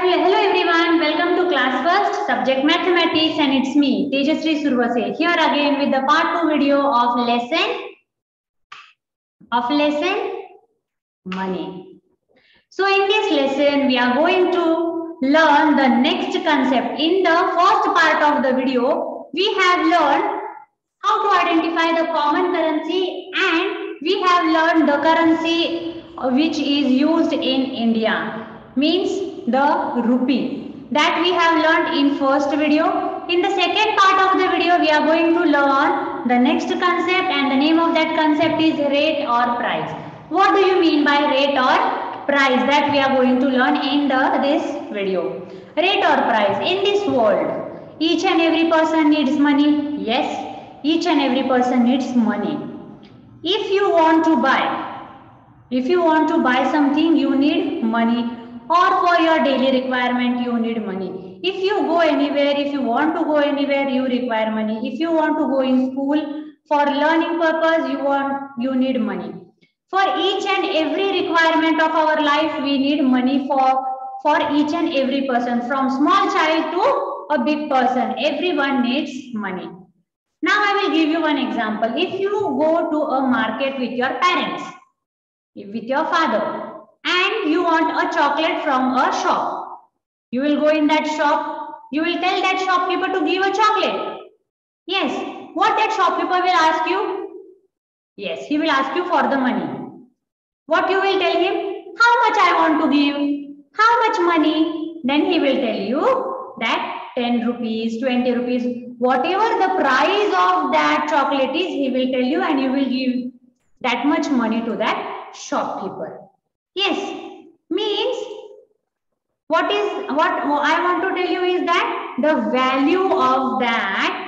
Hello everyone, welcome to class first, subject mathematics, and it's me, Tejasri Survase, here again with the part 2 video of lesson money. So in this lesson, we are going to learn the next concept. In the first part of the video, we have learned how to identify the common currency, and we have learned the currency which is used in India, means the rupee, that we have learned in first video. In the second part of the video, we are going to learn the next concept, and the name of that concept is rate or price. What do you mean by rate or price? That we are going to learn in this video. Rate or price. In this world, each and every person needs money. Yes, each and every person needs money. If you want to buy something, you need money. Or for your daily requirement, you need money. If you go anywhere, if you want to go anywhere, you require money. If you want to go in school for learning purpose, you need money. For each and every requirement of our life, we need money for each and every person, from small child to a big person. Everyone needs money. Now I will give you one example. If you go to a market with your parents, with your father, and you want a chocolate from a shop, you will go in that shop, you will tell that shopkeeper to give a chocolate. Yes, what that shopkeeper will ask you? Yes, he will ask you for the money. What you will tell him? How much I want to give? How much money? Then he will tell you that 10 rupees, 20 rupees, whatever the price of that chocolate is, he will tell you, and you will give that much money to that shopkeeper. Yes, means what I want to tell you is that the value of that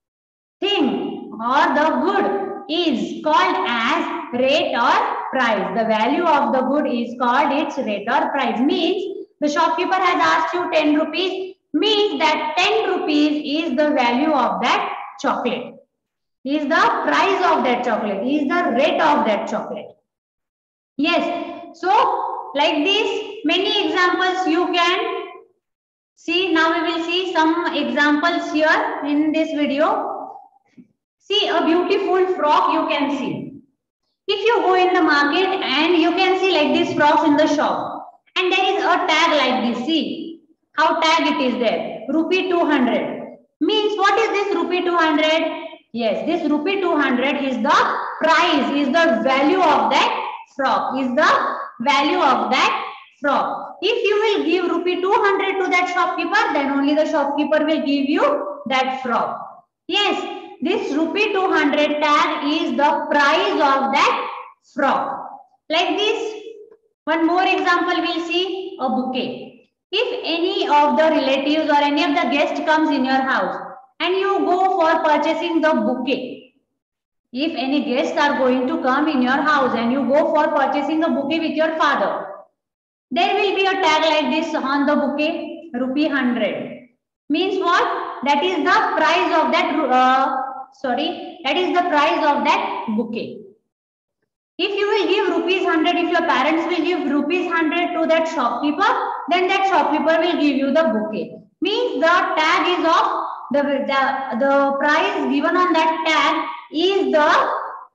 thing or the good is called as rate or price. The value of the good is called its rate or price. Means the shopkeeper has asked you 10 rupees, means that 10 rupees is the value of that chocolate, is the price of that chocolate, is the rate of that chocolate. Yes. So, like this, many examples you can see. Now we will see some examples here in this video. See, a beautiful frock you can see. If you go in the market and you can see like this frocks in the shop, and there is a tag like this. See how tag it is there. Rupee 200. Means what is this rupee 200? Yes, this rupee 200 is the price, is the value of that frock, is the value of that frock. If you will give rupee 200 to that shopkeeper, then only the shopkeeper will give you that frock. Yes, this rupee 200 tag is the price of that frock. Like this, one more example we'll see, a bouquet. If any of the relatives or any of the guests comes in your house and you go for purchasing the bouquet, if any guests are going to come in your house and you go for purchasing a bouquet with your father, there will be a tag like this on the bouquet, rupee 100. Means what? That is the price of that, that is the price of that bouquet. If you will give rupees 100, if your parents will give rupees 100 to that shopkeeper, then that shopkeeper will give you the bouquet. Means the tag is of the price given on that tag is the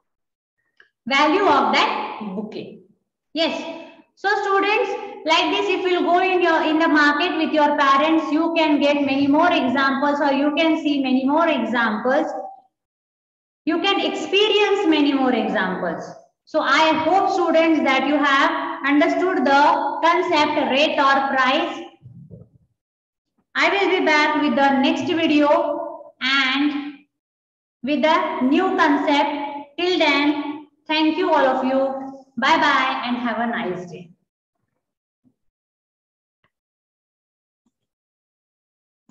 value of that bouquet. Yes. So students, like this, if you go in the market with your parents, you can get many more examples, or you can see many more examples. You can experience many more examples. So I hope students that you have understood the concept rate or price. I will be back with the next video and with a new concept. Till then, thank you all of you. Bye bye and have a nice day.